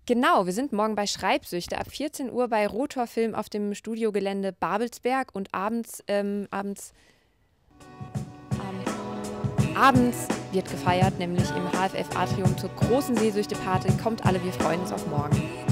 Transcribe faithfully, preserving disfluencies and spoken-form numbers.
Genau, wir sind morgen bei Schreibsüchte ab vierzehn Uhr bei Rotor Film auf dem Studiogelände Babelsberg und abends, ähm, abends, abends, abends wird gefeiert, nämlich im H F F Atrium zur großen Sehsüchte-Party. Kommt alle, wir freuen uns auf morgen.